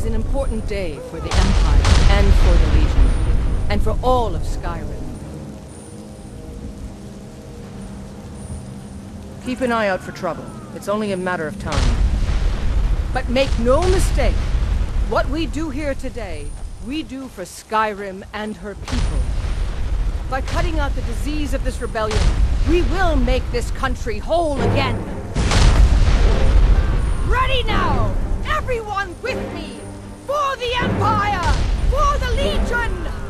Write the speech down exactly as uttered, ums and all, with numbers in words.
is an important day for the Empire, and for the Legion, and for all of Skyrim. Keep an eye out for trouble. It's only a matter of time. But make no mistake, what we do here today, we do for Skyrim and her people. By cutting out the disease of this rebellion, we will make this country whole again. Ready now! Everyone with me! For the Empire! For the Legion!